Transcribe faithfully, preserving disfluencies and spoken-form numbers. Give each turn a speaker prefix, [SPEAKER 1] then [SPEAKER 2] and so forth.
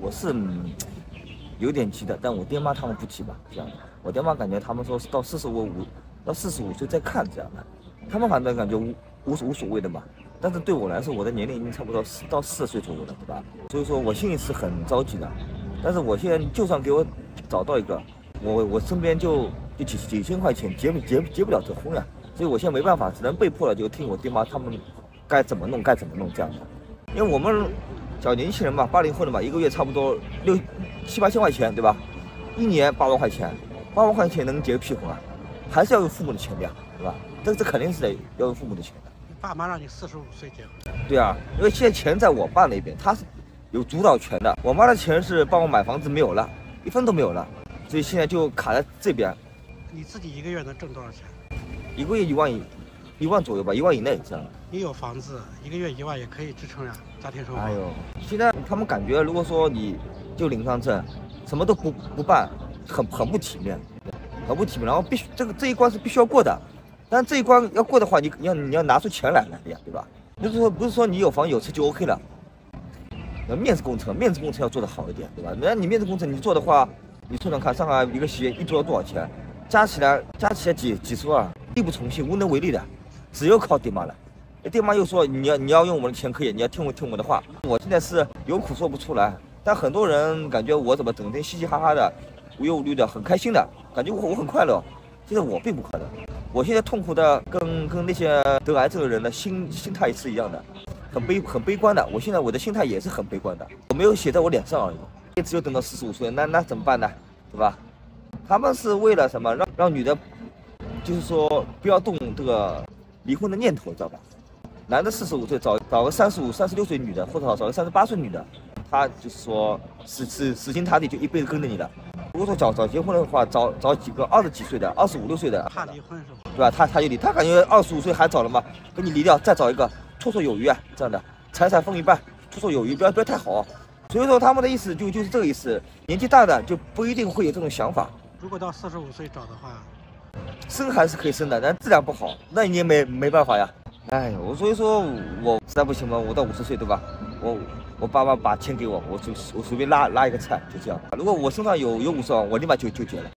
[SPEAKER 1] 我是、嗯、有点急的，但我爹妈他们不急吧？这样的，我爹妈感觉他们说是到四十五五到四十五岁再看这样的，他们反正感觉无无无所谓的嘛。但是对我来说，我的年龄已经差不多到四十岁左右了，对吧？所以说我心里是很着急的。但是我现在就算给我找到一个，我我身边就就几几千块钱结不结结不了这婚呀，所以我现在没办法，只能被迫了就听我爹妈他们该怎么弄该怎么弄这样的。因为我们小年轻人嘛，八零后的嘛，一个月差不多六七八千块钱，对吧？一年八万块钱，八万块钱能结个屁婚啊？还是要用父母的钱的呀，对吧？这这肯定是得要用父母的钱的。
[SPEAKER 2] 爸妈让你四十五岁结婚？
[SPEAKER 1] 对啊，因为现在钱在我爸那边，他是有主导权的。我妈的钱是帮我买房子没有了，一分都没有了，所以现在就卡在这边。
[SPEAKER 2] 你自己一个月能挣多少钱？
[SPEAKER 1] 一个月一万一，一万左右吧，一万以内这样。
[SPEAKER 2] 你有房子，一个月一万也可以支撑呀家庭生活。
[SPEAKER 1] 哎呦，现在他们感觉，如果说你就领上证，什么都不不办，很很不体面，很不体面。然后必须这个这一关是必须要过的。但这一关要过的话，你你要你要拿出钱来了呀，对吧？不是说不是说你有房有车就 OK 了，那面子工程，面子工程要做得好一点，对吧？那你面子工程你做的话，你算算看，上海一个企业一做要多少钱？加起来加起来几几十万，力不从心，无能为力的，只有靠爹妈了。爹妈又说你要你要用我们的钱可以，你要听我听我的话。我现在是有苦说不出来，但很多人感觉我怎么整天嘻嘻哈哈的，无忧无虑的，很开心的，感觉我我很快乐。其实我并不快乐。我现在痛苦的跟跟那些得癌症的人的心心态是一样的，很悲很悲观的。我现在我的心态也是很悲观的，我没有写在我脸上而已。也只有等到四十五岁，那那怎么办呢？对吧？他们是为了什么？让让女的，就是说不要动这个离婚的念头，知道吧？男的四十五岁找找个三十五、三十六岁女的，或者找个三十八岁女的，他就是说死死死心塌地就一辈子跟着你了。如果说早早结婚的话，找找几个二十几岁的、二十五六岁的，
[SPEAKER 2] 怕离婚是吧？
[SPEAKER 1] 对吧？他他就离，他感觉二十五岁还早了嘛，跟你离掉，再找一个绰绰有余啊，这样的财产分一半，绰绰有余，不要不要太好。所以说他们的意思就就是这个意思，年纪大的就不一定会有这种想法。
[SPEAKER 2] 如果到四十五岁找的话，
[SPEAKER 1] 生还是可以生的，但质量不好，那你也没没办法呀。哎呦，我所以说我实在不行嘛，我到五十岁对吧？我我爸爸把钱给我，我就我随便拉拉一个菜，就这样。如果我身上有有五十万，我立马就就结了。